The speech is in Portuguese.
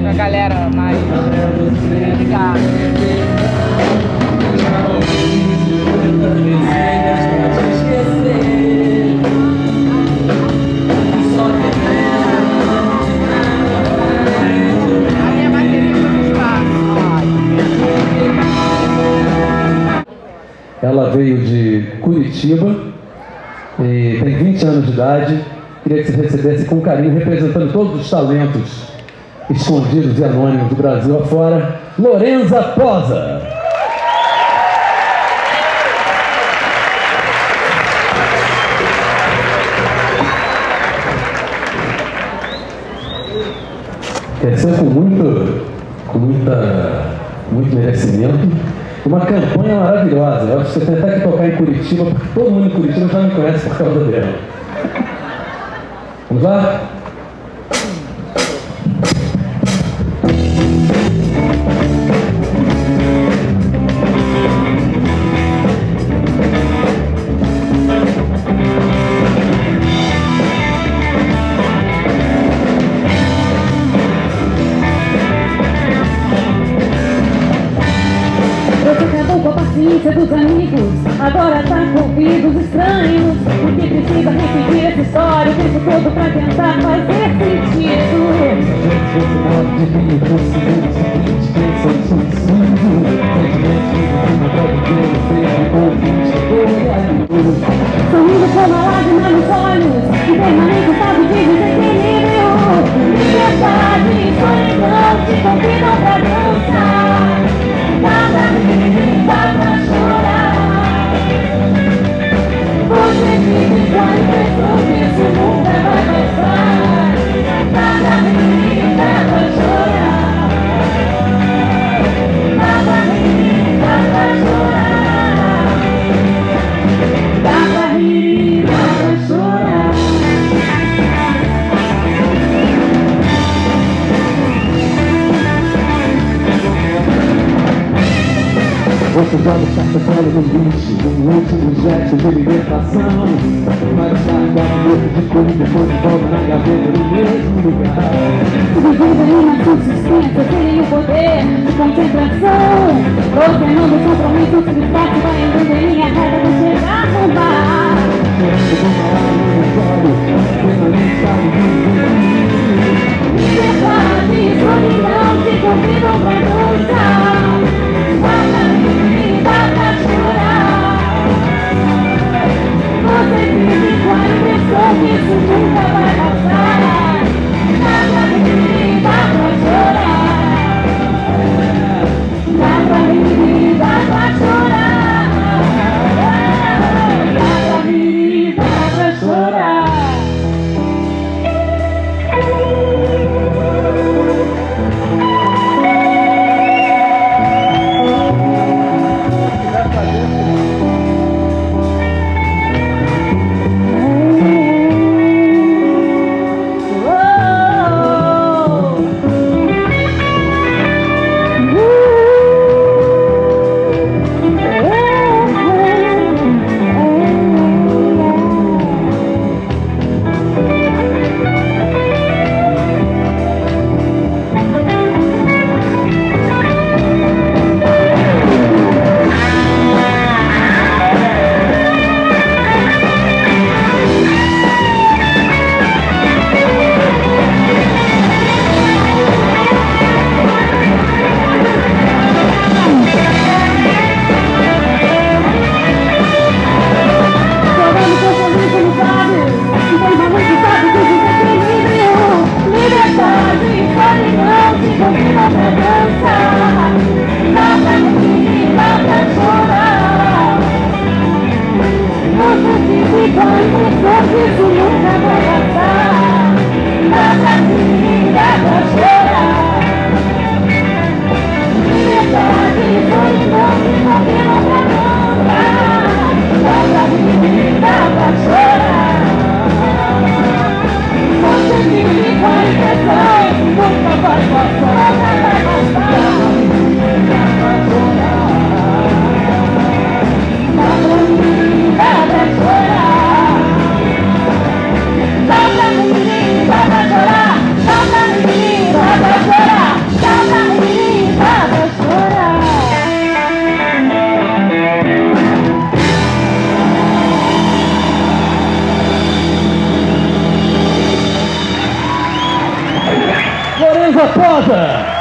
a galera mais ligada. Ela veio de Curitiba e tem 20 anos de idade. Queria que você recebesse com carinho, representando todos os talentos escondidos e anônimos do Brasil afora, Lorenza Posa. Cresceu com muito merecimento. Uma campanha maravilhosa. Eu acho que você tem até que tocar em Curitiba, porque todo mundo em Curitiba já me conhece por causa dela. Vamos lá? Dos amigos, agora tá com ouvidos estranhos. Porque precisa repetir essa história o tempo todo pra tentar fazer sentido. Sorrindo com uma lágrima nos olhos e permanente estado de desequilíbrio. Liberdade e solidão te convidam pra dançar. Nada dá pra chorar. Você vive com a impressão que isso nunca vai passar. Nada dá pra chorar. Nada dá pra chorar. Dá pra rir, dá pra chorar. Outros olhos chacoalhando no lixo, último gesto de libertação. Vai estar quatro de cor e depois volta na gaveta no mesmo lugar. Vivendo em uma consistência, sem o poder de concentração. Ordenando os compromissos que espaço vai andando em linha reta pra chegar no bar. Liberdade e solidão te convidam pra dançar. Dá pra chorar. Você vive com a impressão que isso nunca vai passar. Nada rir, dá pra chorar. Dá pra rir, dá pra chorar. Dá pra rir, dá pra chorar. Raposa!